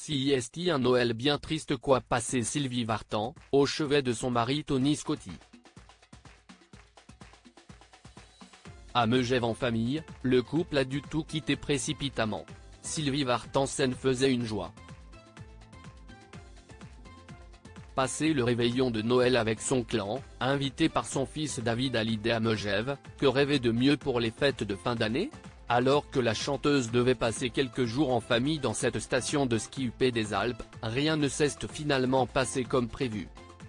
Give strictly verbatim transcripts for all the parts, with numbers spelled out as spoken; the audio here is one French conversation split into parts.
Si est un Noël bien triste qu'a passé Sylvie Vartan, au chevet de son mari Tony Scotti. À Megève en famille, le couple a dû tout quitter précipitamment. Sylvie Vartan s'en faisait une joie. Passer le réveillon de Noël avec son clan, invité par son fils David Hallyday à Megève, que rêver de mieux pour les fêtes de fin d'année? Alors que la chanteuse devait passer quelques jours en famille dans cette station de ski U P des Alpes, rien ne s'est finalement passé comme prévu.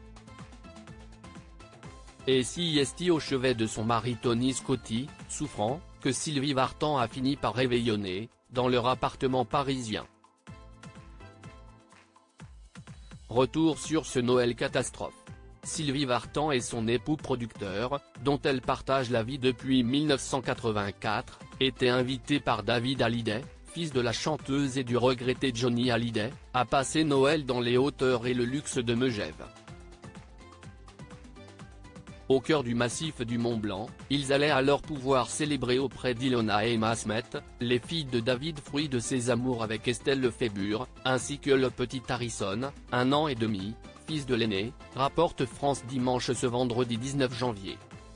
Et si est au chevet de son mari Tony Scotti, souffrant, que Sylvie Vartan a fini par réveillonner, dans leur appartement parisien. Retour sur ce Noël catastrophe. Sylvie Vartan et son époux producteur, dont elle partage la vie depuis mille neuf cent quatre-vingt-quatre, étaient invités par David Hallyday, fils de la chanteuse et du regretté Johnny Hallyday, à passer Noël dans les hauteurs et le luxe de Megève. Au cœur du massif du Mont Blanc, ils allaient alors pouvoir célébrer auprès d'Ilona et Emma Smet, les filles de David, fruit de ses amours avec Estelle Lefébure, ainsi que le petit Harrison, un an et demi, fils de l'aîné, rapporte France Dimanche ce vendredi dix-neuf janvier.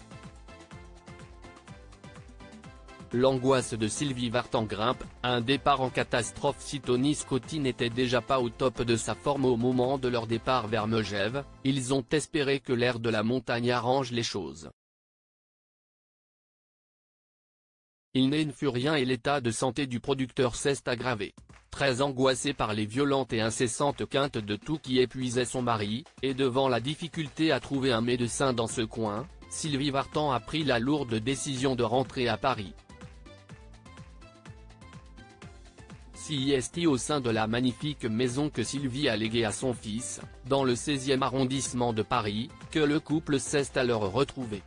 L'angoisse de Sylvie Vartan grimpe, un départ en catastrophe si Tony Scotti n'était déjà pas au top de sa forme au moment de leur départ vers Megève, ils ont espéré que l'air de la montagne arrange les choses. Il ne fut rien et l'état de santé du producteur s'est aggravé. Très angoissé par les violentes et incessantes quintes de tout qui épuisait son mari, et devant la difficulté à trouver un médecin dans ce coin, Sylvie Vartan a pris la lourde décision de rentrer à Paris. Si est au sein de la magnifique maison que Sylvie a léguée à son fils, dans le seizième arrondissement de Paris, que le couple s'est alors retrouvé.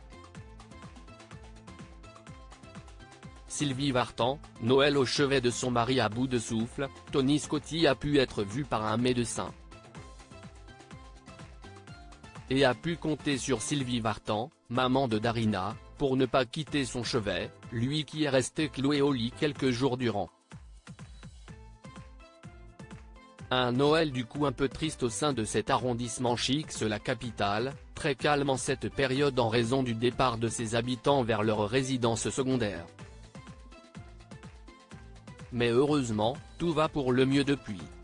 Sylvie Vartan, Noël au chevet de son mari à bout de souffle, Tony Scotti a pu être vu par un médecin. Et a pu compter sur Sylvie Vartan, maman de Darina, pour ne pas quitter son chevet, lui qui est resté cloué au lit quelques jours durant. Un Noël du coup un peu triste au sein de cet arrondissement chic de la capitale, très calme en cette période en raison du départ de ses habitants vers leur résidence secondaire. Mais heureusement, tout va pour le mieux depuis.